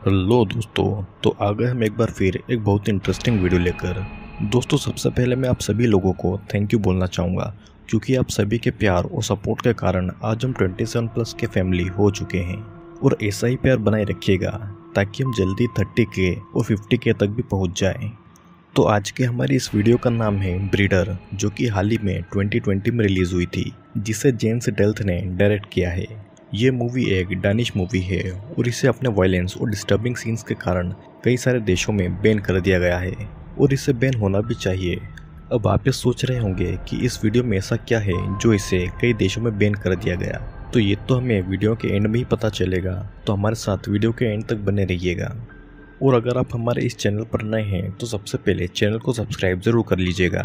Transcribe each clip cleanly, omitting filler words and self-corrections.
Hello दोस्तों। तो आ गए हम एक बार फिर एक बहुत इंटरेस्टिंग वीडियो लेकर। दोस्तों, सबसे पहले मैं आप सभी लोगों को थैंक यू बोलना चाहूँगा, क्योंकि आप सभी के प्यार और सपोर्ट के कारण आज हम 27+ के फैमिली हो चुके हैं। और ऐसा ही प्यार बनाए रखिएगा ताकि हम जल्दी 30K और 50K तक भी पहुँच जाएँ। तो आज के हमारी इस वीडियो का नाम है ब्रीडर, जो कि हाल ही में 2020 में रिलीज़ हुई थी, जिसे जेम्स डेल्थ ने डायरेक्ट किया है। ये मूवी एक डानिश मूवी है और इसे अपने वायलेंस और डिस्टर्बिंग सीन्स के कारण कई सारे देशों में बैन कर दिया गया है, और इसे बैन होना भी चाहिए। अब आप ये सोच रहे होंगे कि इस वीडियो में ऐसा क्या है जो इसे कई देशों में बैन कर दिया गया। तो ये तो हमें वीडियो के एंड में ही पता चलेगा, तो हमारे साथ वीडियो के एंड तक बने रहिएगा। और अगर आप हमारे इस चैनल पर नए हैं तो सबसे पहले चैनल को सब्सक्राइब ज़रूर कर लीजिएगा।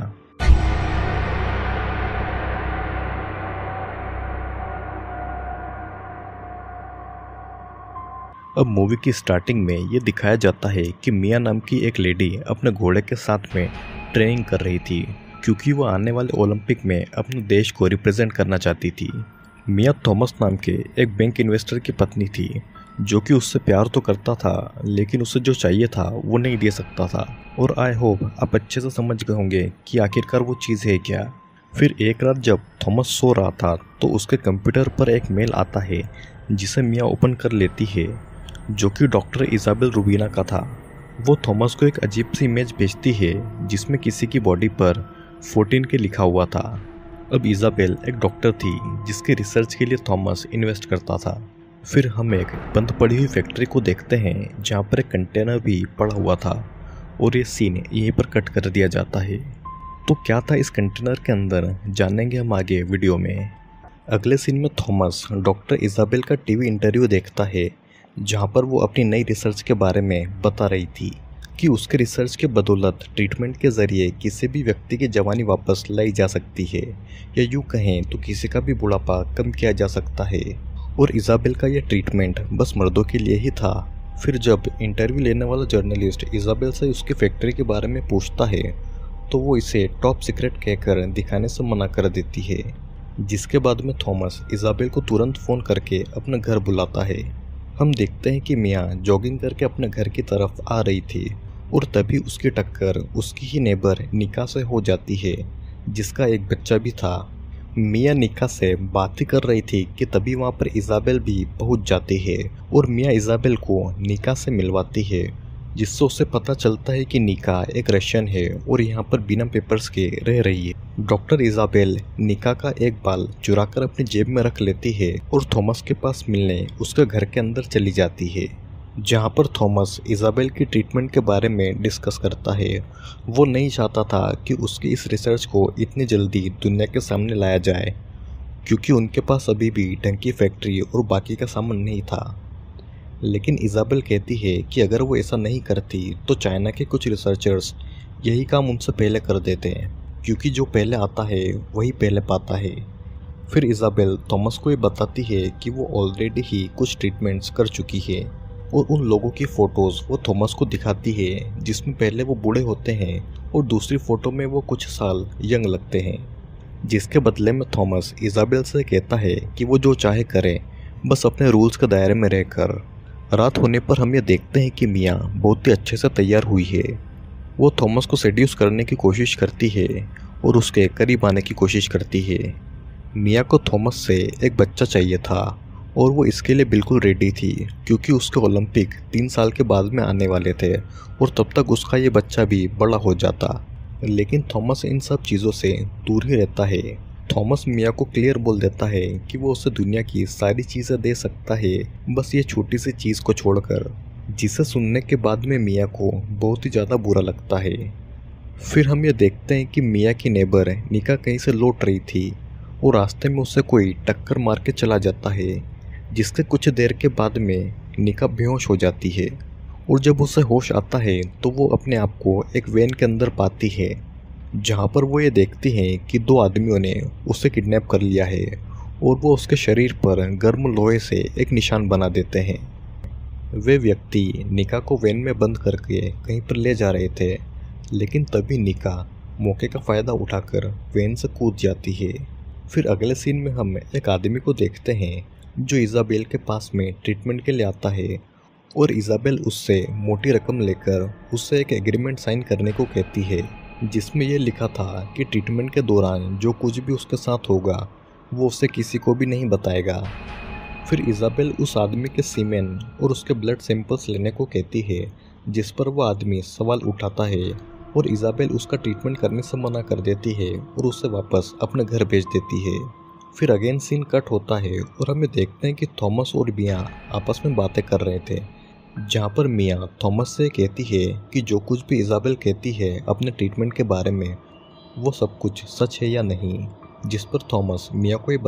अब मूवी की स्टार्टिंग में ये दिखाया जाता है कि मिया नाम की एक लेडी अपने घोड़े के साथ में ट्रेनिंग कर रही थी, क्योंकि वो आने वाले ओलंपिक में अपने देश को रिप्रेजेंट करना चाहती थी। मिया थॉमस नाम के एक बैंक इन्वेस्टर की पत्नी थी, जो कि उससे प्यार तो करता था, लेकिन उसे जो चाहिए था वो नहीं दे सकता था। और आई होप आप अच्छे से समझ गए होंगे कि आखिरकार वो चीज़ है क्या। फिर एक रात जब थॉमस सो रहा था तो उसके कंप्यूटर पर एक मेल आता है, जिसे मिया ओपन कर लेती है, जो कि डॉक्टर इजाबेल रूबिना का था। वो थॉमस को एक अजीब सी इमेज भेजती है जिसमें किसी की बॉडी पर 14 के लिखा हुआ था। अब इजाबेल एक डॉक्टर थी जिसके रिसर्च के लिए थॉमस इन्वेस्ट करता था। फिर हम एक बंद पड़ी हुई फैक्ट्री को देखते हैं जहाँ पर एक कंटेनर भी पड़ा हुआ था, और ये सीन यहीं पर कट कर दिया जाता है। तो क्या था इस कंटेनर के अंदर, जानेंगे हम आगे वीडियो में। अगले सीन में थॉमस डॉक्टर इजाबेल का टीवी इंटरव्यू देखता है, जहाँ पर वो अपनी नई रिसर्च के बारे में बता रही थी कि उसके रिसर्च के बदौलत ट्रीटमेंट के ज़रिए किसी भी व्यक्ति की जवानी वापस लाई जा सकती है, या यूँ कहें तो किसी का भी बुढ़ापा कम किया जा सकता है। और इजाबेल का यह ट्रीटमेंट बस मर्दों के लिए ही था। फिर जब इंटरव्यू लेने वाला जर्नलिस्ट इजाबेल से उसकी फैक्ट्री के बारे में पूछता है, तो वो इसे टॉप सीक्रेट कहकर दिखाने से मना कर देती है। जिसके बाद में थॉमस इजाबेल को तुरंत फ़ोन करके अपने घर बुलाता है। हम देखते हैं कि मिया जॉगिंग करके अपने घर की तरफ आ रही थी, और तभी उसकी टक्कर उसकी ही नेबर निका से हो जाती है, जिसका एक बच्चा भी था। मिया निका से बात ही कर रही थी कि तभी वहाँ पर इजाबेल भी पहुँच जाती है, और मिया इजाबेल को निका से मिलवाती है, जिससे उसे पता चलता है कि निका एक रशियन है और यहाँ पर बिना पेपर्स के रह रही है। डॉक्टर इजाबेल निका का एक बाल चुराकर अपनी जेब में रख लेती है और थॉमस के पास मिलने उसके घर के अंदर चली जाती है, जहाँ पर थॉमस इजाबेल की ट्रीटमेंट के बारे में डिस्कस करता है। वो नहीं चाहता था कि उसकी इस रिसर्च को इतनी जल्दी दुनिया के सामने लाया जाए, क्योंकि उनके पास अभी भी ढंग की फैक्ट्री और बाकी का सामान नहीं था। लेकिन इजाबेल कहती है कि अगर वो ऐसा नहीं करती तो चाइना के कुछ रिसर्चर्स यही काम उनसे पहले कर देते हैं, क्योंकि जो पहले आता है वही पहले पाता है। फिर इजाबेल थॉमस को ये बताती है कि वो ऑलरेडी ही कुछ ट्रीटमेंट्स कर चुकी है, और उन लोगों की फ़ोटोज़ वो थॉमस को दिखाती है जिसमें पहले वो बूढ़े होते हैं और दूसरी फ़ोटो में वो कुछ साल यंग लगते हैं। जिसके बदले में थॉमस इजाबेल से कहता है कि वो जो चाहे करे, बस अपने रूल्स के दायरे में रहकर। रात होने पर हम ये देखते हैं कि मिया बहुत ही अच्छे से तैयार हुई है। वो थॉमस को सेड्यूस करने की कोशिश करती है और उसके करीब आने की कोशिश करती है। मिया को थॉमस से एक बच्चा चाहिए था, और वो इसके लिए बिल्कुल रेडी थी, क्योंकि उसके ओलंपिक 3 साल के बाद में आने वाले थे, और तब तक उसका ये बच्चा भी बड़ा हो जाता। लेकिन थॉमस इन सब चीज़ों से दूर ही रहता है। थॉमस मिया को क्लियर बोल देता है कि वो उसे दुनिया की सारी चीज़ें दे सकता है, बस ये छोटी सी चीज़ को छोड़कर, जिसे सुनने के बाद में मिया को बहुत ही ज़्यादा बुरा लगता है। फिर हम ये देखते हैं कि मिया की नेबर निका कहीं से लौट रही थी, और रास्ते में उसे कोई टक्कर मार के चला जाता है, जिसके कुछ देर के बाद में निका बेहोश हो जाती है। और जब उसे होश आता है तो वो अपने आप को एक वैन के अंदर पाती है, जहाँ पर वो ये देखती हैं कि 2 आदमियों ने उसे किडनैप कर लिया है, और वो उसके शरीर पर गर्म लोहे से एक निशान बना देते हैं। वे व्यक्ति निका को वैन में बंद करके कहीं पर ले जा रहे थे, लेकिन तभी निका मौके का फ़ायदा उठाकर वैन से कूद जाती है। फिर अगले सीन में हम एक आदमी को देखते हैं जो इजाबेल के पास में ट्रीटमेंट के लिए आता है, और इजाबेल उससे मोटी रकम लेकर उससे एक एग्रीमेंट साइन करने को कहती है, जिसमें यह लिखा था कि ट्रीटमेंट के दौरान जो कुछ भी उसके साथ होगा वो उसे किसी को भी नहीं बताएगा। फिर इजाबेल उस आदमी के सीमेन और उसके ब्लड सैंपल्स लेने को कहती है, जिस पर वो आदमी सवाल उठाता है और इजाबेल उसका ट्रीटमेंट करने से मना कर देती है और उसे वापस अपने घर भेज देती है। फिर अगेन सीन कट होता है और हमें देखते हैं कि थॉमस और मिया आपस में बातें कर रहे थे, जहाँ पर मिया थॉमस से कहती है कि जो कुछ भी इजाबेल कहती है अपने ट्रीटमेंट के बारे में वो सब कुछ सच है या नहीं, जिस पर थॉमस मिया को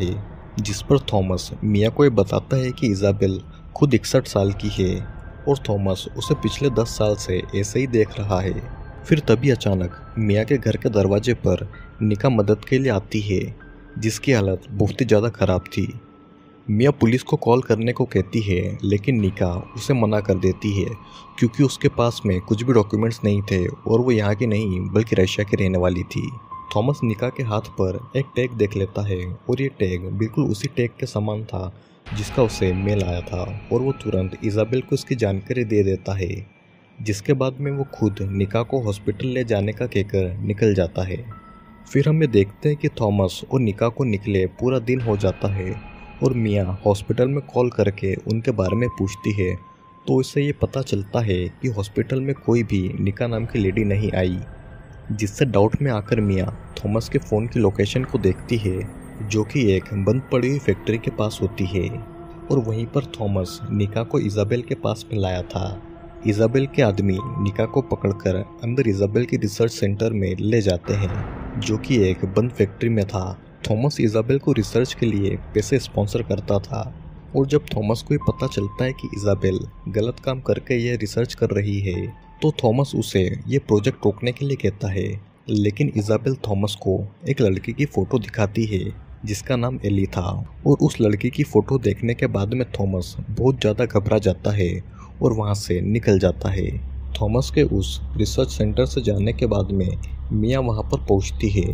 ये बताता है कि इजाबेल खुद 61 साल की है और थॉमस उसे पिछले 10 साल से ऐसे ही देख रहा है। फिर तभी अचानक मिया के घर के दरवाजे पर निका मदद के लिए आती है, जिसकी हालत बहुत ही ज़्यादा ख़राब थी। मिया पुलिस को कॉल करने को कहती है, लेकिन निका उसे मना कर देती है क्योंकि उसके पास में कुछ भी डॉक्यूमेंट्स नहीं थे और वो यहाँ की नहीं बल्कि रशिया की रहने वाली थी। थॉमस निका के हाथ पर एक टैग देख लेता है और ये टैग बिल्कुल उसी टैग के समान था जिसका उसे मेल आया था और वो तुरंत इजाबेल को इसकी जानकारी दे देता है, जिसके बाद में वो खुद निका को हॉस्पिटल ले जाने का कहकर निकल जाता है। फिर हमें देखते हैं कि थॉमस और निका को निकले पूरा दिन हो जाता है और मिया हॉस्पिटल में कॉल करके उनके बारे में पूछती है, तो इससे ये पता चलता है कि हॉस्पिटल में कोई भी निका नाम की लेडी नहीं आई, जिससे डाउट में आकर मिया थॉमस के फ़ोन की लोकेशन को देखती है, जो कि एक बंद पड़ी हुई फैक्ट्री के पास होती है और वहीं पर थॉमस निका को इजाबेल के पास में लाया था। इजाबेल के आदमी निका को पकड़कर अंदर इजाबेल के रिसर्च सेंटर में ले जाते हैं, जो कि एक बंद फैक्ट्री में था। थॉमस इजाबेल को रिसर्च के लिए पैसे स्पॉन्सर करता था और जब थॉमस को ये पता चलता है कि इजाबेल गलत काम करके यह रिसर्च कर रही है, तो थॉमस उसे ये प्रोजेक्ट रोकने के लिए कहता है, लेकिन इजाबेल थॉमस को एक लड़की की फ़ोटो दिखाती है जिसका नाम एली था और उस लड़की की फ़ोटो देखने के बाद में थॉमस बहुत ज़्यादा घबरा जाता है और वहाँ से निकल जाता है। थॉमस के उस रिसर्च सेंटर से जाने के बाद में मिया वहाँ पर पहुँचती है,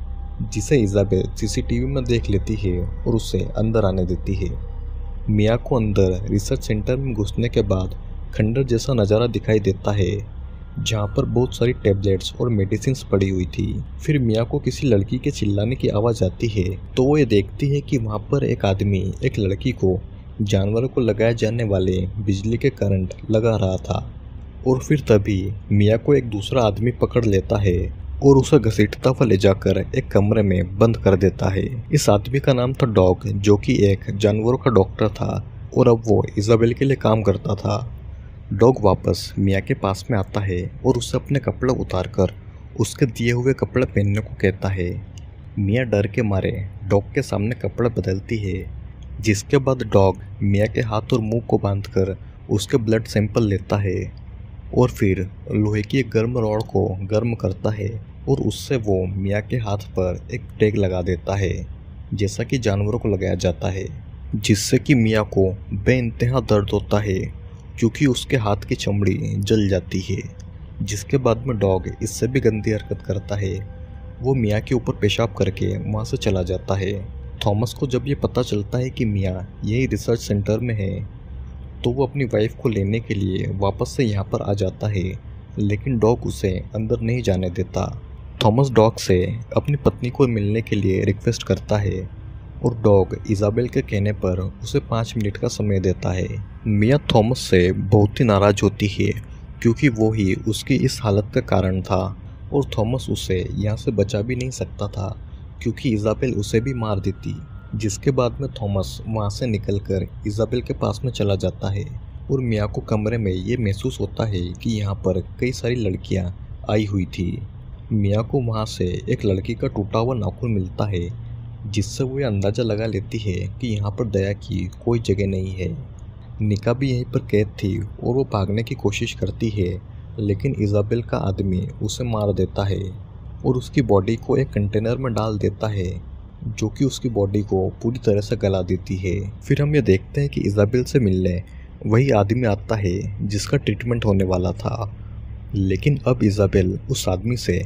जिसे इजाबेल सीसीटीवी में देख लेती है और उसे अंदर आने देती है। मिया को अंदर रिसर्च सेंटर में घुसने के बाद खंडर जैसा नज़ारा दिखाई देता है, जहाँ पर बहुत सारी टैबलेट्स और मेडिसिन्स पड़ी हुई थी। फिर मिया को किसी लड़की के चिल्लाने की आवाज़ आती है, तो वो ये देखती है कि वहाँ पर एक आदमी एक लड़की को जानवरों को लगाए जाने वाले बिजली के करंट लगा रहा था और फिर तभी मिया को एक दूसरा आदमी पकड़ लेता है और उसे घसीटता हुआ ले जाकर एक कमरे में बंद कर देता है। इस आदमी का नाम था डॉग, जो कि एक जानवरों का डॉक्टर था और अब वो इजाबेल के लिए काम करता था। डॉग वापस मिया के पास में आता है और उसे अपने कपड़े उतारकर उसके दिए हुए कपड़े पहनने को कहता है। मिया डर के मारे डॉग के सामने कपड़े बदलती है, जिसके बाद डॉग मिया के हाथ और मुंह को बांधकर उसके ब्लड सैंपल लेता है और फिर लोहे की एक गर्म रॉड को गर्म करता है और उससे वो मिया के हाथ पर एक टैग लगा देता है, जैसा कि जानवरों को लगाया जाता है, जिससे कि मिया को बेइंतहा दर्द होता है क्योंकि उसके हाथ की चमड़ी जल जाती है। जिसके बाद में डॉग इससे भी गंदी हरकत करता है, वो मिया के ऊपर पेशाब करके वहाँ से चला जाता है। थॉमस को जब ये पता चलता है कि मिया यही रिसर्च सेंटर में है, तो वो अपनी वाइफ को लेने के लिए वापस से यहाँ पर आ जाता है, लेकिन डॉग उसे अंदर नहीं जाने देता। थॉमस डॉग से अपनी पत्नी को मिलने के लिए रिक्वेस्ट करता है और डॉग इजाबेल के कहने पर उसे 5 मिनट का समय देता है। मिया थॉमस से बहुत ही नाराज़ होती है क्योंकि वो ही उसकी इस हालत का कारण था और थॉमस उसे यहाँ से बचा भी नहीं सकता था क्योंकि इजाबेल उसे भी मार देती। जिसके बाद में थॉमस वहाँ से निकलकर इजाबेल के पास में चला जाता है और मिया को कमरे में ये महसूस होता है कि यहाँ पर कई सारी लड़कियाँ आई हुई थी। मिया को वहाँ से एक लड़की का टूटा हुआ नाखून मिलता है, जिससे वो ये अंदाज़ा लगा लेती है कि यहाँ पर दया की कोई जगह नहीं है। निका भी यहीं पर कैद थी और वो भागने की कोशिश करती है, लेकिन इजाबेल का आदमी उसे मार देता है और उसकी बॉडी को एक कंटेनर में डाल देता है, जो कि उसकी बॉडी को पूरी तरह से गला देती है। फिर हम ये देखते हैं कि इजाबेल से मिलने वही आदमी आता है जिसका ट्रीटमेंट होने वाला था, लेकिन अब इजाबेल उस आदमी से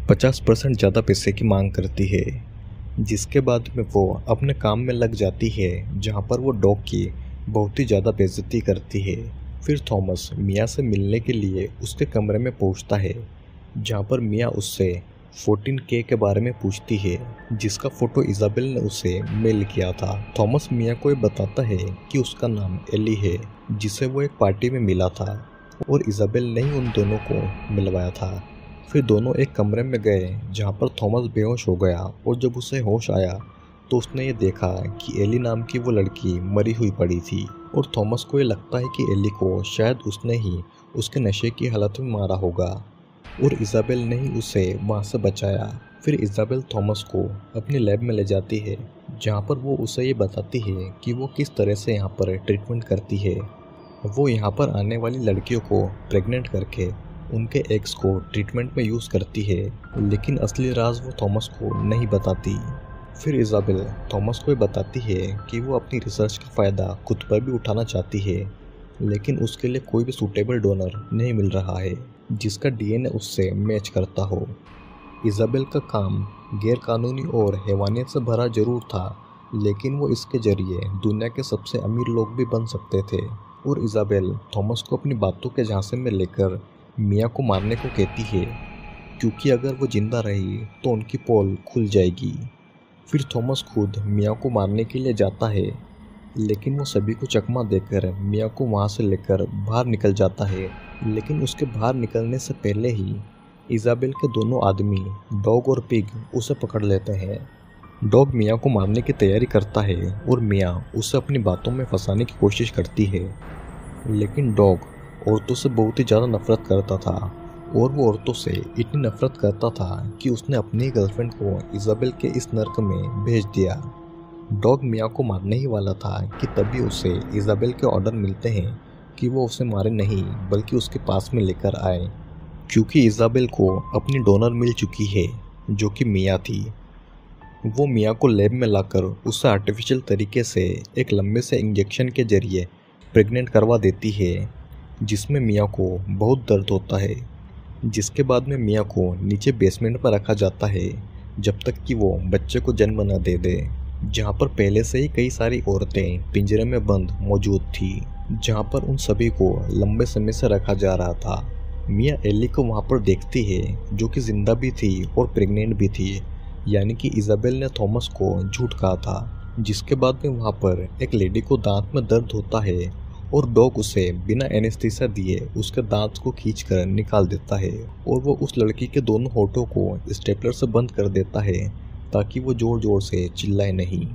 50% ज़्यादा पैसे की मांग करती है। जिसके बाद में वो अपने काम में लग जाती है, जहाँ पर वो डॉग की बहुत ही ज़्यादा बेइज्जती करती है। फिर थॉमस मिया से मिलने के लिए उसके कमरे में पहुंचता है, जहां पर मिया उससे 14K के बारे में पूछती है, जिसका फोटो इजाबेल ने उसे मेल किया था। थॉमस मिया को ये बताता है कि उसका नाम एली है, जिसे वो एक पार्टी में मिला था और इजाबेल ने ही उन दोनों को मिलवाया था। फिर दोनों एक कमरे में गए जहां पर थॉमस बेहोश हो गया और जब उसे होश आया तो उसने ये देखा कि एली नाम की वो लड़की मरी हुई पड़ी थी और थॉमस को ये लगता है कि एली को शायद उसने ही उसके नशे की हालत में मारा होगा और इजाबेल ने ही उसे वहाँ से बचाया। फिर इजाबेल थॉमस को अपनी लैब में ले जाती है, जहाँ पर वो उसे ये बताती है कि वो किस तरह से यहाँ पर ट्रीटमेंट करती है। वो यहाँ पर आने वाली लड़कियों को प्रेग्नेंट करके उनके एग्स को ट्रीटमेंट में यूज़ करती है, लेकिन असली राज वो थॉमस को नहीं बताती। फिर इजाबेल थॉमस को ये बताती है कि वो अपनी रिसर्च का फ़ायदा खुद पर भी उठाना चाहती है, लेकिन उसके लिए कोई भी सूटेबल डोनर नहीं मिल रहा है जिसका DNA उससे मैच करता हो। इजाबेल का काम गैरकानूनी और हैवानियत से भरा जरूर था, लेकिन वो इसके जरिए दुनिया के सबसे अमीर लोग भी बन सकते थे। और इजाबेल थॉमस को अपनी बातों के झांसे में लेकर मिया को मारने को कहती है, क्योंकि अगर वो जिंदा रही तो उनकी पोल खुल जाएगी। फिर थॉमस खुद मिया को मारने के लिए जाता है, लेकिन वो सभी को चकमा देकर मिया को वहाँ से लेकर बाहर निकल जाता है। लेकिन उसके बाहर निकलने से पहले ही इजाबेल के दोनों आदमी डॉग और पिग उसे पकड़ लेते हैं। डॉग मिया को मारने की तैयारी करता है और मिया उसे अपनी बातों में फंसाने की कोशिश करती है, लेकिन डॉग औरतों से बहुत ही ज़्यादा नफरत करता था और वो औरतों से इतनी नफरत करता था कि उसने अपनी गर्लफ्रेंड को इजाबेल के इस नर्क में भेज दिया। डॉग मिया को मारने ही वाला था कि तभी उसे इजाबेल के ऑर्डर मिलते हैं कि वो उसे मारे नहीं बल्कि उसके पास में लेकर आए, क्योंकि इजाबेल को अपनी डोनर मिल चुकी है जो कि मिया थी। वो मिया को लैब में लाकर उसे आर्टिफिशियल तरीके से एक लंबे से इंजेक्शन के जरिए प्रेग्नेंट करवा देती है, जिसमें मिया को बहुत दर्द होता है। जिसके बाद में मिया को नीचे बेसमेंट पर रखा जाता है जब तक कि वो बच्चे को जन्म न दे दे, जहाँ पर पहले से ही कई सारी औरतें पिंजरे में बंद मौजूद थी, जहाँ पर उन सभी को लंबे समय से रखा जा रहा था। मिया एली को वहाँ पर देखती है, जो कि जिंदा भी थी और प्रेग्नेंट भी थी, यानी कि इजाबेल ने थॉमस को झूठ कहा था। जिसके बाद में वहाँ पर एक लेडी को दांत में दर्द होता है और डॉग उसे बिना एनेस्थीसिया दिए उसके दांत को खींचकर निकाल देता है और वो उस लड़की के दोनों होठों को स्टेपलर से बंद कर देता है ताकि वो जोर जोर से चिल्लाए नहीं।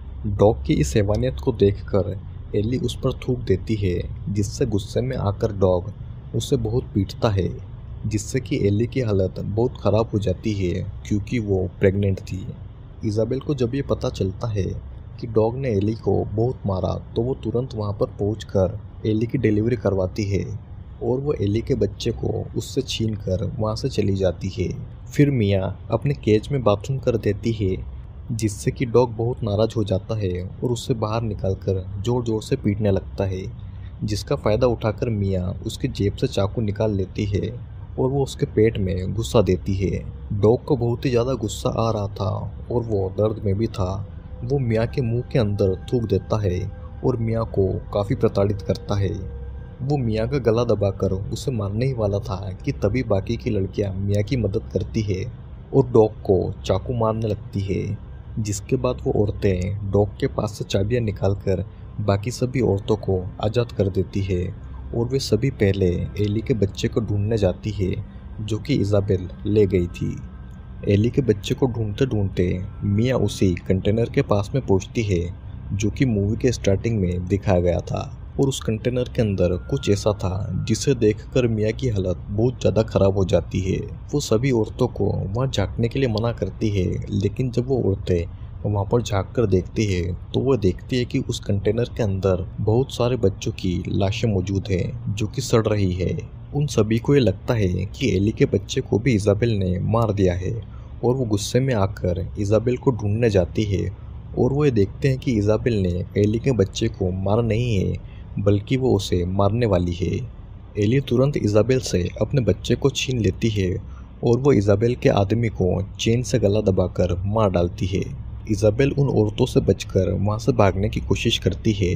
डॉग की इस हैवानियत को देखकर एली उस पर थूक देती है, जिससे गुस्से में आकर डॉग उसे बहुत पीटता है, जिससे कि एली की हालत बहुत ख़राब हो जाती है क्योंकि वो प्रेग्नेंट थी। इजाबेल को जब ये पता चलता है कि डॉग ने एली को बहुत मारा तो वो तुरंत वहाँ पर पहुंचकर एली की डिलीवरी करवाती है और वो एली के बच्चे को उससे छीनकर वहाँ से चली जाती है। फिर मिया अपने केज में बाथरूम कर देती है, जिससे कि डॉग बहुत नाराज़ हो जाता है और उससे बाहर निकालकर जोर जोर से पीटने लगता है, जिसका फ़ायदा उठाकर मिया उसकी जेब से चाकू निकाल लेती है और वो उसके पेट में गुस्सा देती है। डॉग को बहुत ही ज़्यादा गुस्सा आ रहा था और वो दर्द में भी था। वो मिया के मुंह के अंदर थूक देता है और मिया को काफ़ी प्रताड़ित करता है। वो मिया का गला दबाकर उसे मारने ही वाला था कि तभी बाकी की लड़कियां मिया की मदद करती है और डॉग को चाकू मारने लगती है। जिसके बाद वो औरतें डॉग के पास से चाबियां निकालकर बाकी सभी औरतों को आज़ाद कर देती है और वे सभी पहले एली के बच्चे को ढूंढने जाती है, जो कि इजाबेल ले गई थी। एली के बच्चे को ढूंढते ढूंढते मिया उसी कंटेनर के पास में पहुंचती है जो कि मूवी के स्टार्टिंग में दिखाया गया था और उस कंटेनर के अंदर कुछ ऐसा था जिसे देखकर मिया की हालत बहुत ज़्यादा ख़राब हो जाती है। वो सभी औरतों को वहाँ झांकने के लिए मना करती है, लेकिन जब वो औरतें वहाँ पर झाँक कर देखती है तो वो देखती है कि उस कंटेनर के अंदर बहुत सारे बच्चों की लाशें मौजूद हैं जो कि सड़ रही है। उन सभी को ये लगता है कि एली के बच्चे को भी इजाबेल ने मार दिया है और वो गुस्से में आकर इजाबेल को ढूंढने जाती है और वो ये देखते हैं कि इजाबेल ने एली के बच्चे को मारा नहीं है बल्कि वो उसे मारने वाली है। एली तुरंत इजाबेल से अपने बच्चे को छीन लेती है और वो इजाबेल के आदमी को चेन से गला दबाकर मार डालती है। इजाबेल उन औरतों से बचकर वहाँ से भागने की कोशिश करती है,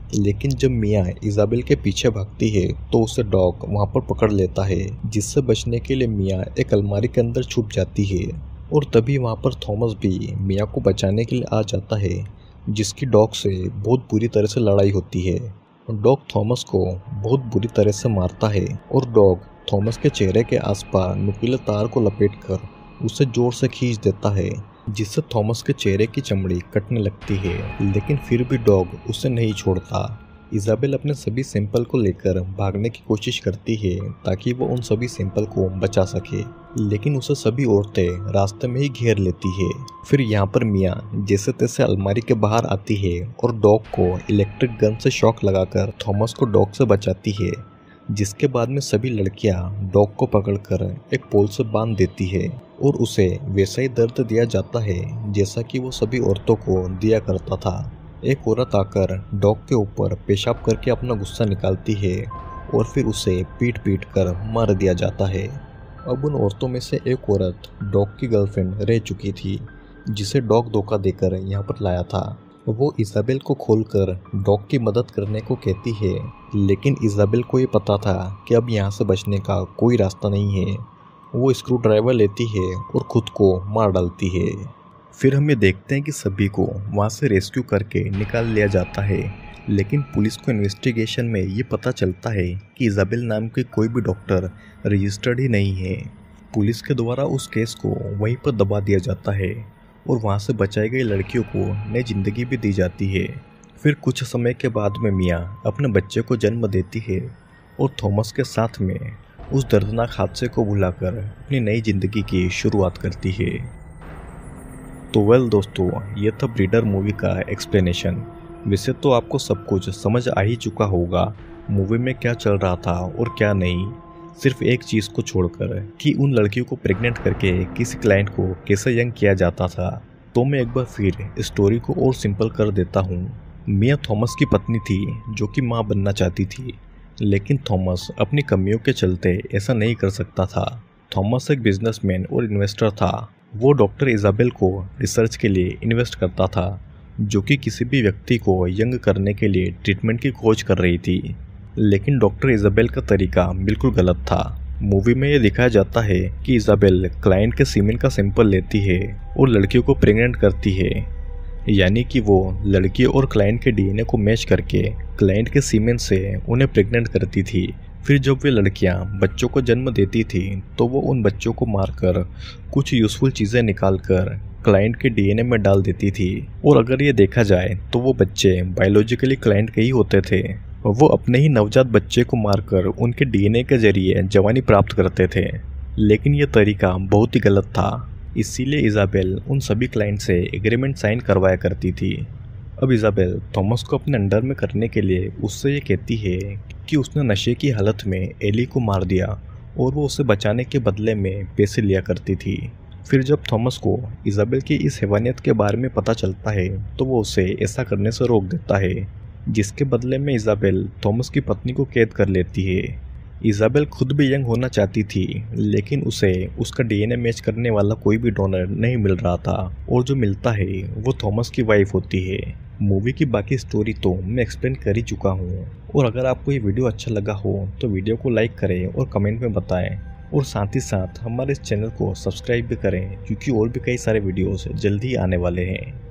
लेकिन जब मिया इजाबेल के पीछे भागती है तो उसे डॉग वहां पर पकड़ लेता है, जिससे बचने के लिए मिया एक अलमारी के अंदर छुप जाती है। और तभी वहां पर थॉमस भी मिया को बचाने के लिए आ जाता है, जिसकी डॉग से बहुत बुरी तरह से लड़ाई होती है। डॉग थॉमस को बहुत बुरी तरह से मारता है और डॉग थॉमस के चेहरे के आसपास नुकीले तार को लपेटकर उसे जोर से खींच देता है, जिससे थॉमस के चेहरे की चमड़ी कटने लगती है। लेकिन फिर भी डॉग उसे नहीं छोड़ता। इजाबेल अपने सभी सैंपल को लेकर भागने की कोशिश करती है ताकि वो उन सभी सैंपल को बचा सके, लेकिन उसे सभी औरतें रास्ते में ही घेर लेती है। फिर यहाँ पर मिया जैसे तैसे अलमारी के बाहर आती है और डॉग को इलेक्ट्रिक गन से शॉक लगाकर थॉमस को डॉग से बचाती है, जिसके बाद में सभी लड़कियां डॉग को पकड़कर एक पोल से बांध देती है और उसे वैसा ही दर्द दिया जाता है जैसा कि वो सभी औरतों को दिया करता था। एक औरत आकर डॉग के ऊपर पेशाब करके अपना गुस्सा निकालती है और फिर उसे पीट पीट कर मार दिया जाता है। अब उन औरतों में से एक औरत डॉग की गर्लफ्रेंड रह चुकी थी, जिसे डॉग धोखा देकर यहाँ पर लाया था। वो इजाबेल को खोलकर डॉग की मदद करने को कहती है, लेकिन इजाबेल को ये पता था कि अब यहाँ से बचने का कोई रास्ता नहीं है। वो स्क्रू ड्राइवर लेती है और खुद को मार डालती है। फिर हम ये देखते हैं कि सभी को वहाँ से रेस्क्यू करके निकाल लिया जाता है, लेकिन पुलिस को इन्वेस्टिगेशन में ये पता चलता है कि इजाबेल नाम के कोई भी डॉक्टर रजिस्टर्ड ही नहीं है। पुलिस के द्वारा उस केस को वहीं पर दबा दिया जाता है और वहाँ से बचाई गई लड़कियों को नई जिंदगी भी दी जाती है। फिर कुछ समय के बाद में मिया अपने बच्चे को जन्म देती है और थॉमस के साथ में उस दर्दनाक हादसे को भुलाकर अपनी नई जिंदगी की शुरुआत करती है। तो वेल दोस्तों, ये था ब्रीडर मूवी का एक्सप्लेनेशन। वैसे तो आपको सब कुछ समझ आ ही चुका होगा मूवी में क्या चल रहा था और क्या नहीं, सिर्फ एक चीज़ को छोड़कर कि उन लड़कियों को प्रेग्नेंट करके किसी क्लाइंट को कैसे यंग किया जाता था। तो मैं एक बार फिर स्टोरी को और सिंपल कर देता हूँ। मिया थॉमस की पत्नी थी जो कि माँ बनना चाहती थी, लेकिन थॉमस अपनी कमियों के चलते ऐसा नहीं कर सकता था। थॉमस एक बिजनेसमैन और इन्वेस्टर था। वो डॉक्टर इजाबेल को रिसर्च के लिए इन्वेस्ट करता था, जो कि किसी भी व्यक्ति को यंग करने के लिए ट्रीटमेंट की खोज कर रही थी। लेकिन डॉक्टर इजाबेल का तरीका बिल्कुल गलत था। मूवी में ये दिखाया जाता है कि इजाबेल क्लाइंट के सीमेन का सैंपल लेती है और लड़कियों को प्रेग्नेंट करती है, यानी कि वो लड़की और क्लाइंट के डीएनए को मैच करके क्लाइंट के सीमेन से उन्हें प्रेग्नेंट करती थी। फिर जब वे लड़कियां बच्चों को जन्म देती थी तो वो उन बच्चों को मारकर कुछ यूजफुल चीज़ें निकालकर क्लाइंट के डीएनए में डाल देती थी। और अगर ये देखा जाए तो वो बच्चे बायोलॉजिकली क्लाइंट के ही होते थे। वो अपने ही नवजात बच्चे को मारकर उनके डीएनए के जरिए जवानी प्राप्त करते थे, लेकिन ये तरीका बहुत ही गलत था। इसीलिए इजाबेल उन सभी क्लाइंट से एग्रीमेंट साइन करवाया करती थी। अब इजाबेल थॉमस को अपने अंडर में करने के लिए उससे ये कहती है कि उसने नशे की हालत में एली को मार दिया और वो उसे बचाने के बदले में पैसे लिया करती थी। फिर जब थॉमस को इजाबेल की इस हैवानियत के बारे में पता चलता है तो वो उसे ऐसा करने से रोक देता है, जिसके बदले में इजाबेल थॉमस की पत्नी को कैद कर लेती है। इजाबेल खुद भी यंग होना चाहती थी, लेकिन उसे उसका डीएनए मैच करने वाला कोई भी डोनर नहीं मिल रहा था और जो मिलता है वो थॉमस की वाइफ होती है। मूवी की बाकी स्टोरी तो मैं एक्सप्लेन कर ही चुका हूँ, और अगर आपको ये वीडियो अच्छा लगा हो तो वीडियो को लाइक करें और कमेंट में बताएं, और साथ ही साथ हमारे इस चैनल को सब्सक्राइब भी करें, क्योंकि और भी कई सारे वीडियोस जल्दी आने वाले हैं।